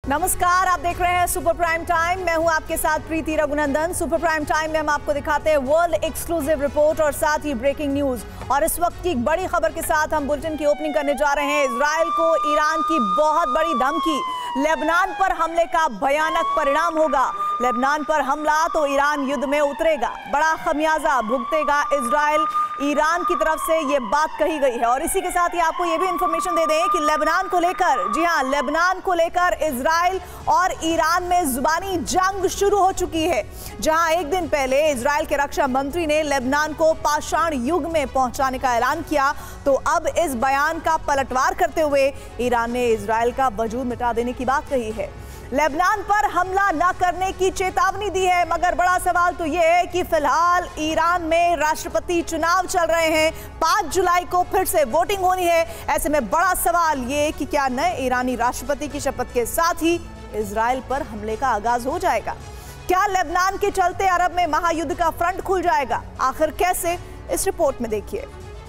नमस्कार, आप देख रहे हैं सुपर प्राइम टाइम। मैं हूं आपके साथ Preeti Raghunandan. Super prime time में हम आपको दिखाते हैं वर्ल्ड एक्सक्लूसिव रिपोर्ट और साथ ही ब्रेकिंग न्यूज। और इस वक्त की बड़ी खबर के साथ हम बुलेटिन की ओपनिंग करने जा रहे हैं। इजराइल को ईरान की बहुत बड़ी धमकी, लेबनान पर हमले का भयानक परिणाम होगा। लेबनान पर हमला तो ईरान युद्ध में उतरेगा, बड़ा खमियाजा भुगतेगा इजराइल। ईरान की तरफ से ये बात कही गई है। और इसी के साथ ही आपको ये भी इंफॉर्मेशन दे दें कि लेबनान को लेकर, जी हां, लेबनान को लेकर इजराइल और ईरान में जुबानी जंग शुरू हो चुकी है। जहां एक दिन पहले इजराइल के रक्षा मंत्री ने लेबनान को पाषाण युग में पहुंचाने का ऐलान किया, तो अब इस बयान का पलटवार करते हुए ईरान ने इजराइल का वजूद मिटा देने की बात कही है। लेबनान पर हमला न करने की चेतावनी दी है। मगर बड़ा सवाल तो यह है कि फिलहाल ईरान में राष्ट्रपति चुनाव चल रहे हैं। 5 जुलाई को फिर से वोटिंग होनी है। ऐसे में बड़ा सवाल ये कि क्या नए ईरानी राष्ट्रपति की शपथ के साथ ही इजराइल पर हमले का आगाज हो जाएगा? क्या लेबनान के चलते अरब में महायुद्ध का फ्रंट खुल जाएगा? आखिर कैसे, इस रिपोर्ट में देखिए।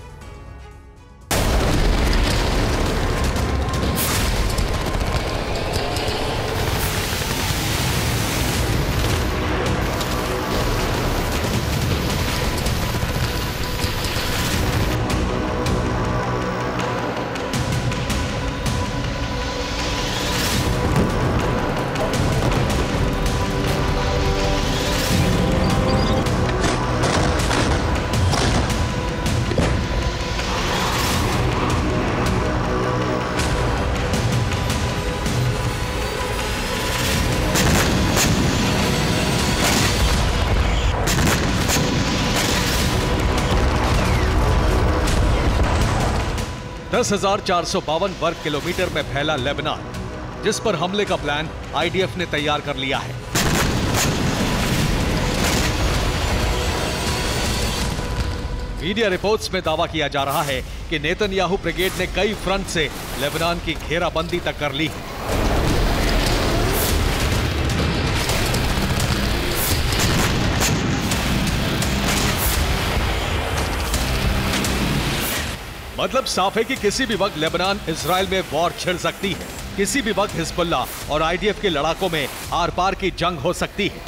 दस 10,452 वर्ग किलोमीटर में फैला लेबनान, जिस पर हमले का प्लान आईडीएफ ने तैयार कर लिया है। मीडिया रिपोर्ट्स में दावा किया जा रहा है कि नेतन्याहू ब्रिगेड ने कई फ्रंट से लेबनान की घेराबंदी तक कर ली है। मतलब साफ है कि किसी भी वक्त लेबनान इजराइल में वॉर छिड़ सकती है। किसी भी वक्त हिजबुल्लाह और आईडीएफ के लड़ाकों में आर पार की जंग हो सकती है।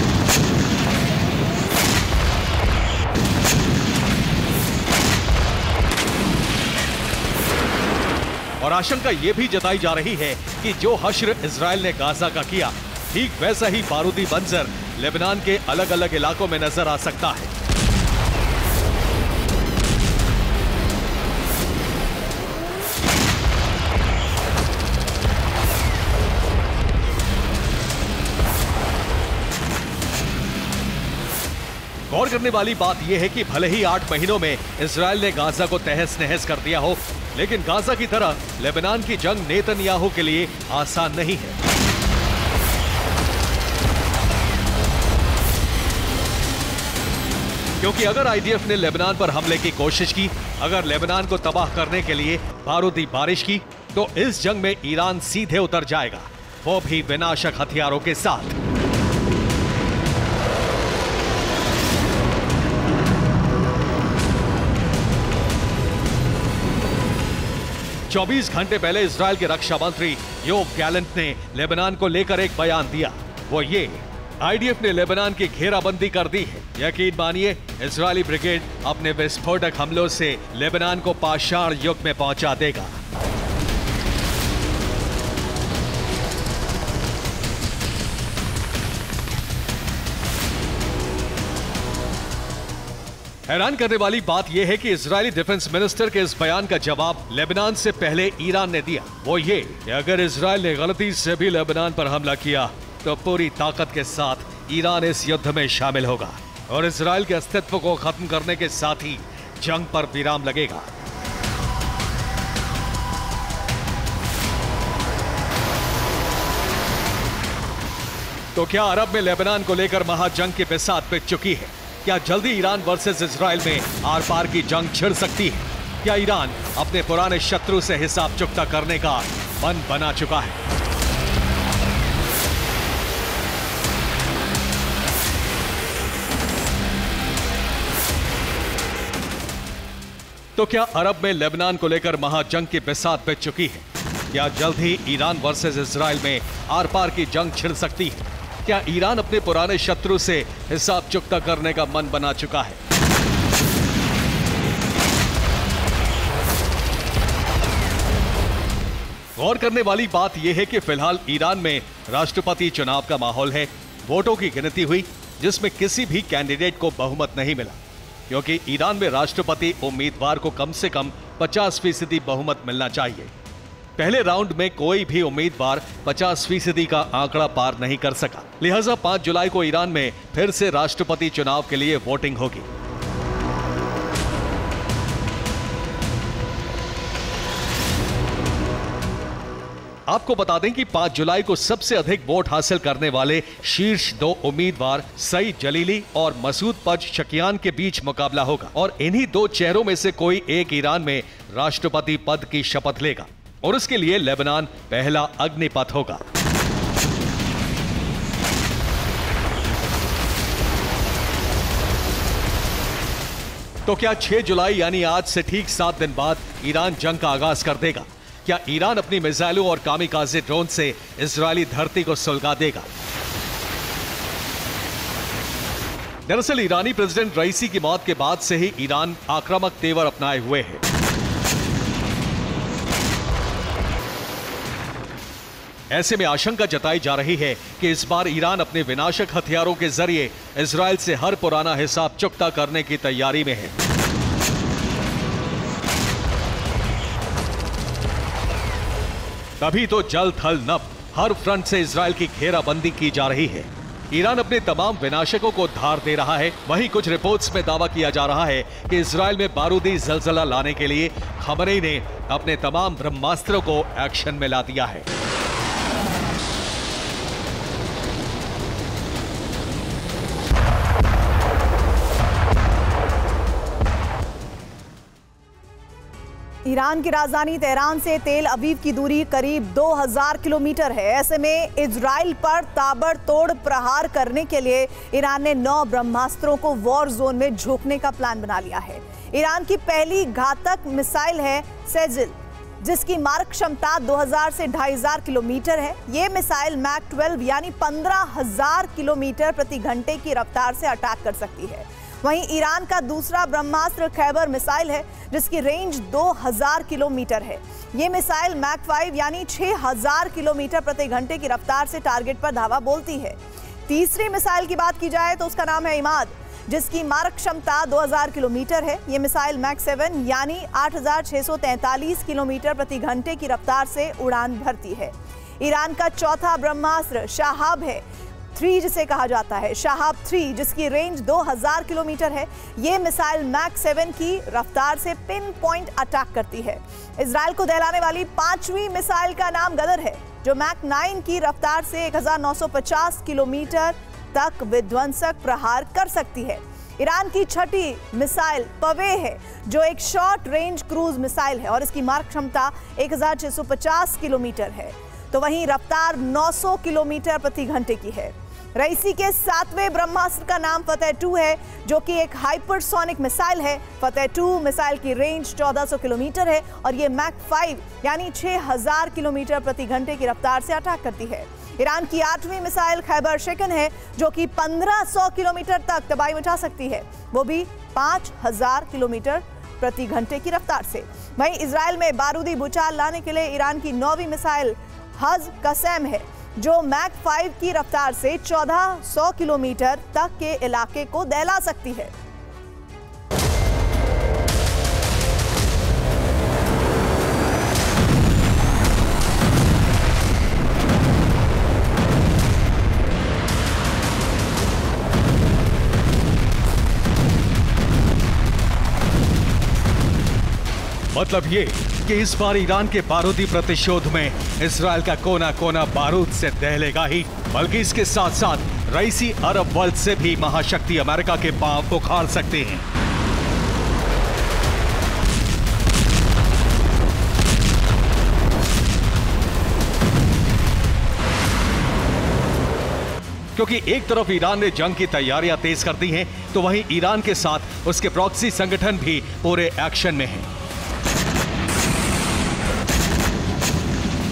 और आशंका यह भी जताई जा रही है कि जो हश्र इजराइल ने गाजा का किया, ठीक वैसा ही बारूदी मंजर लेबनान के अलग अलग इलाकों में नजर आ सकता है। गौर करने वाली बात यह है कि भले ही 8 महीनों में इजराइल ने गाजा को तहस नहस कर दिया हो, लेकिन गाजा की तरह लेबनान की जंग नेतन्याहू के लिए आसान नहीं है। क्योंकि अगर आईडीएफ ने लेबनान पर हमले की कोशिश की, अगर लेबनान को तबाह करने के लिए बारूदी बारिश की, तो इस जंग में ईरान सीधे उतर जाएगा, वो भी विनाशक हथियारों के साथ। 24 घंटे पहले इजराइल के रक्षा मंत्री योव गैलेंट ने लेबनान को लेकर एक बयान दिया। वो ये, आईडीएफ ने लेबनान की घेराबंदी कर दी है। यकीन मानिए, इजरायली ब्रिगेड अपने विस्फोटक हमलों से लेबनान को पाषाण युग में पहुंचा देगा। हैरान करने वाली बात यह है कि इजरायली डिफेंस मिनिस्टर के इस बयान का जवाब लेबनान से पहले ईरान ने दिया। वो ये कि अगर इजराइल ने गलती से भी लेबनान पर हमला किया, तो पूरी ताकत के साथ ईरान इस युद्ध में शामिल होगा और इजराइल के अस्तित्व को खत्म करने के साथ ही जंग पर विराम लगेगा। तो क्या अरब में लेबनान को लेकर महाजंग की बिसात पिट चुकी है? क्या जल्दी ईरान वर्सेस इजराइल में आर पार की जंग छिड़ सकती है? क्या ईरान अपने पुराने शत्रु से हिसाब चुकता करने का मन बना चुका है? तो क्या अरब में लेबनान को लेकर महाजंग की बिसात पिट चुकी है? क्या जल्द ही ईरान वर्सेस इजराइल में आर पार की जंग छिड़ सकती है? क्या ईरान अपने पुराने शत्रु से हिसाब चुकता करने का मन बना चुका है? गौर करने वाली बात यह है कि फिलहाल ईरान में राष्ट्रपति चुनाव का माहौल है। वोटों की गिनती हुई जिसमें किसी भी कैंडिडेट को बहुमत नहीं मिला, क्योंकि ईरान में राष्ट्रपति उम्मीदवार को कम से कम 50% बहुमत मिलना चाहिए। पहले राउंड में कोई भी उम्मीदवार 50% का आंकड़ा पार नहीं कर सका, लिहाजा 5 जुलाई को ईरान में फिर से राष्ट्रपति चुनाव के लिए वोटिंग होगी। आपको बता दें कि 5 जुलाई को सबसे अधिक वोट हासिल करने वाले शीर्ष 2 उम्मीदवार सईद जलीली और मसूद पज़ेश्कियान के बीच मुकाबला होगा और इन्हीं 2 चेहरों में से कोई एक ईरान में राष्ट्रपति पद की शपथ लेगा और उसके लिए लेबनान पहला अग्निपथ होगा। तो क्या 6 जुलाई यानी आज से ठीक 7 दिन बाद ईरान जंग का आगाज कर देगा? क्या ईरान अपनी मिसाइलों और कामिकाज़े ड्रोन से इजरायली धरती को सुलगा देगा? दरअसल ईरानी प्रेसिडेंट रईसी की मौत के बाद से ही ईरान आक्रामक तेवर अपनाए हुए है। ऐसे में आशंका जताई जा रही है कि इस बार ईरान अपने विनाशक हथियारों के जरिए इजरायल से हर पुराना हिसाब चुकता करने की तैयारी में है। तभी तो जल थल नभ हर फ्रंट से इजरायल की घेराबंदी की जा रही है। ईरान अपने तमाम विनाशकों को धार दे रहा है। वहीं कुछ रिपोर्ट्स में दावा किया जा रहा है कि इजरायल में बारूदी जलजला लाने के लिए खमनेई ने अपने तमाम ब्रह्मास्त्रों को एक्शन में ला दिया है। ईरान की राजधानी तेहरान से तेल अवीव की दूरी करीब 2000 किलोमीटर है। ऐसे में इजराइल पर ताबड़तोड़ प्रहार करने के लिए ईरान ने 9 ब्रह्मास्त्रों को वॉर जोन में झोंकने का प्लान बना लिया है। ईरान की पहली घातक मिसाइल है सेजिल, जिसकी मारक क्षमता 2000 से 2500 किलोमीटर है। ये मिसाइल मैक 12 यानी 15000 किलोमीटर प्रति घंटे की रफ्तार से अटैक कर सकती है। वहीं ईरान का दूसरा ब्रह्मास्त्र खैबर मिसाइल है, जिसकी रेंज 2000 किलोमीटर है। ये मिसाइल मैक 5 यानी 6000 किलोमीटर प्रति घंटे की रफ्तार से टारगेट पर धावा बोलती है। तीसरी मिसाइल की बात की जाए तो उसका नाम है इमाद, जिसकी मारक क्षमता 2000 किलोमीटर है। ये मिसाइल मैक 7 यानी 8643 किलोमीटर प्रति घंटे की रफ्तार से उड़ान भरती है। ईरान का चौथा ब्रह्मास्त्र शाहाब है 3 जिसे कहा जाता है, शाहाब 3, जिसकी रेंज 2000 किलोमीटर है। ये मिसाइल मैक 7 की रफ्तार से पिन पॉइंट अटैक करती है। इजराइल को दहलाने वाली 5वीं मिसाइल का नाम गदर है, जो मैक 9 की रफ्तार से 1950 किलोमीटर तक विध्वंसक प्रहार कर सकती है। ईरान की 6ठी मिसाइल पवे है, जो एक शॉर्ट रेंज क्रूज मिसाइल है और इसकी मारक क्षमता 1650 किलोमीटर है। तो वहीं रफ्तार 900 किलोमीटर प्रति घंटे की है। रईसी के 7वें ब्रह्मास्त्र का नाम फतेह 2 है, जो कि एक हाइपरसोनिक मिसाइल है। फतेह 2 मिसाइल की रेंज 1400 किलोमीटर है और ये मैक 5 यानी 6000 किलोमीटर प्रति घंटे की रफ्तार से अटैक करती है। ईरान की 8वीं मिसाइल खैबर शिकन है, जो कि 1500 किलोमीटर तक तबाही मचा सकती है, वो भी 5000 किलोमीटर प्रति घंटे की रफ्तार से। वहीं इजराइल में बारूदी भूचाल लाने के लिए ईरान की 9वीं मिसाइल हज कसम है, जो मैक 5 की रफ्तार से 1400 किलोमीटर तक के इलाके को दहला सकती है। मतलब ये कि इस बार ईरान के बारूदी प्रतिशोध में इजराइल का कोना कोना बारूद से दहलेगा ही, बल्कि इसके साथ साथ रईसी अरब वर्ल्ड से भी महाशक्ति अमेरिका के पांव उखाड़ सकते हैं। क्योंकि एक तरफ ईरान ने जंग की तैयारियां तेज कर दी हैं, तो वहीं ईरान के साथ उसके प्रॉक्सी संगठन भी पूरे एक्शन में हैं।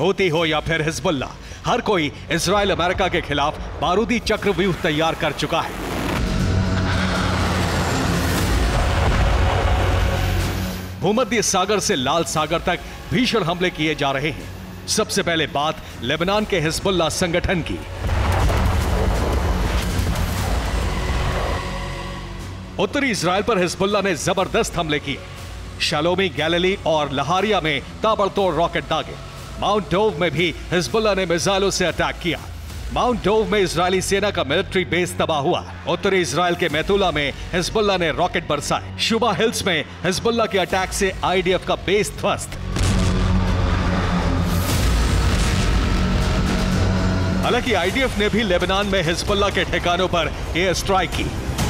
हूती हो या फिर हिजबुल्ला, हर कोई इजराइल अमेरिका के खिलाफ बारूदी चक्रव्यूह तैयार कर चुका है। भूमध्य सागर से लाल सागर तक भीषण हमले किए जा रहे हैं। सबसे पहले बात लेबनान के हिजबुल्ला संगठन की। उत्तरी इजराइल पर हिजबुल्ला ने जबरदस्त हमले किए। शालोमी, गैलिली और लहारिया में ताबड़तोड़ रॉकेट दागे। माउंट डोव में भी हिजबुल्ला ने मिसाइलों से अटैक किया। माउंट डोव में इजरायली सेना का मिलिट्री बेस तबाह हुआ। उत्तरी इजराइल के मेतुला में हिजबुल्ला ने रॉकेट बरसाए। शुबा हिल्स में हिजबुल्ला के अटैक से आईडीएफ का बेस ध्वस्त। हालांकि आईडीएफ ने भी लेबनान में हिजबुल्ला के ठिकानों पर एयर स्ट्राइक की।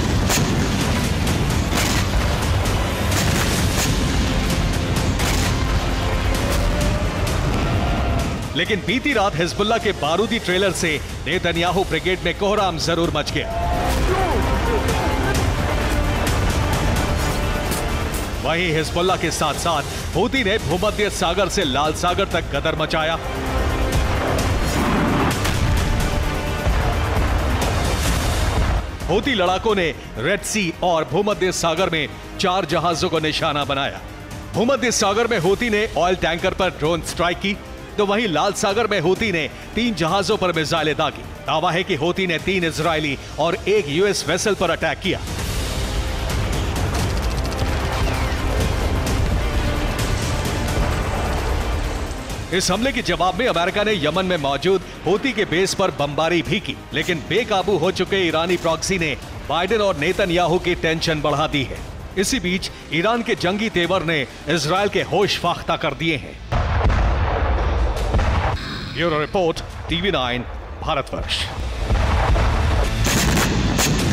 लेकिन बीती रात हिजबुल्ला के बारूदी ट्रेलर से नेतन्याहू ब्रिगेड में कोहराम जरूर मच गया। वहीं हिजबुल्ला के साथ साथ हूती ने भूमध्य सागर से लाल सागर तक गदर मचाया। हूती लड़ाकों ने रेड सी और भूमध्य सागर में 4 जहाजों को निशाना बनाया। भूमध्य सागर में हूती ने ऑयल टैंकर पर ड्रोन स्ट्राइक की, तो वहीं लाल सागर में हूती ने 3 जहाजों पर मिसाइलें दागी। दावा है कि हूती ने 3 इजरायली और 1 यूएस वेसल पर अटैक किया। इस हमले के जवाब में अमेरिका ने यमन में मौजूद हूती के बेस पर बमबारी भी की, लेकिन बेकाबू हो चुके ईरानी प्रॉक्सी ने बाइडेन और नेतन्याहू की टेंशन बढ़ा दी है। इसी बीच ईरान के जंगी तेवर ने इजरायल के होश फाख्ता कर दिए हैं। Bureau report, TV9 Bharatvarsh.